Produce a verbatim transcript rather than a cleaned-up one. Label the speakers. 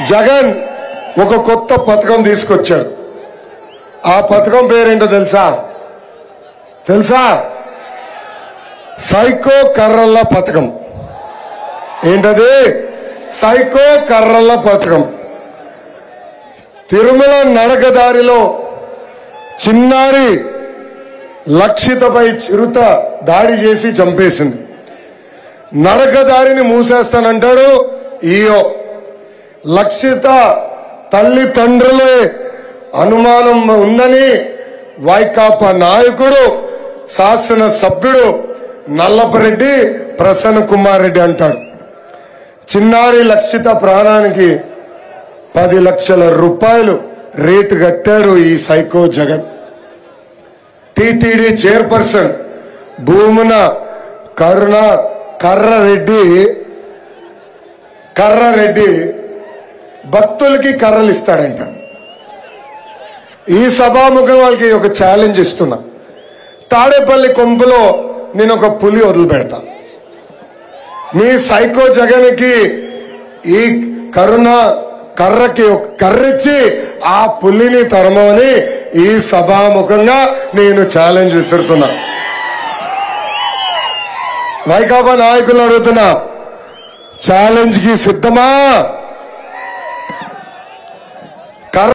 Speaker 1: జగన్ ఒక కొత్త పథకం తీసుకొచ్చాడు. ఆ పథకం పేరేంటో తెలుసా తెలుసా సైకో కర్రల్ల పథకం. ఏంటది? సైకో కర్రల్ల పథకం. తిరుమల నడకదారిలో చిన్నారి లక్షితపై చిరుత దాడి చేసి చంపేసింది. నడకదారిని మూసేస్తానంటాడు ఈయో. లక్షిత తల్లిదండ్రులే అనుమానం ఉందని వైకాపా నాయకుడు శాసనసభ్యుడు నల్లపరెడ్డి ప్రసన్న కుమార్ రెడ్డి అంటాడు. చిన్నారి లక్షిత ప్రాణానికి పది లక్షల రూపాయలు రేటు కట్టాడు ఈ psycho Jagan. TTD chairperson Bhumana Karuna కర్రరెడ్డి కర్రరెడ్డి భక్తులకి కర్రలు ఇస్తాడంట. ఈ సభాముఖం వాళ్ళకి ఒక ఛాలెంజ్ ఇస్తున్నా. తాడేపల్లి కొంపులో నేను ఒక పులి వదిలిపెడతా. మీ సైకో జగన్కి ఈ కరుణ కర్రకి ఒక కర్రిచ్చి ఆ పులిని తరమని ఈ సభాముఖంగా నేను ఛాలెంజ్ విసురుతున్నా. వైకాపా నాయకులు అడుగుతున్నా, ఛాలెంజ్ కి సిద్ధమా?